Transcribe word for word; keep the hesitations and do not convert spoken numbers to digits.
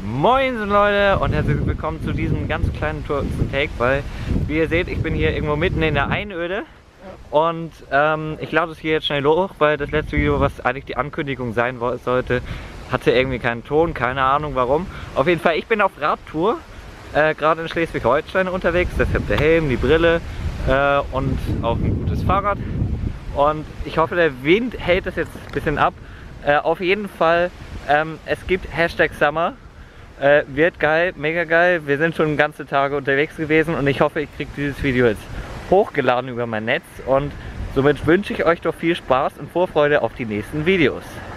Moin Leute und herzlich willkommen zu diesem ganz kleinen Tour zum Take, weil wie ihr seht, ich bin hier irgendwo mitten in der Einöde und ähm, ich lade es hier jetzt schnell hoch, weil das letzte Video, was eigentlich die Ankündigung sein sollte, hatte irgendwie keinen Ton, keine Ahnung warum. Auf jeden Fall, ich bin auf Radtour, äh, gerade in Schleswig-Holstein unterwegs, deshalb der Helm, die Brille äh, und auch ein gutes Fahrrad. Und ich hoffe, der Wind hält das jetzt ein bisschen ab. Äh, auf jeden Fall, ähm, es gibt Hashtag Summer. Äh, wird geil, mega geil. Wir sind schon ganze Tage unterwegs gewesen und ich hoffe, ich kriege dieses Video jetzt hochgeladen über mein Netz und somit wünsche ich euch doch viel Spaß und Vorfreude auf die nächsten Videos.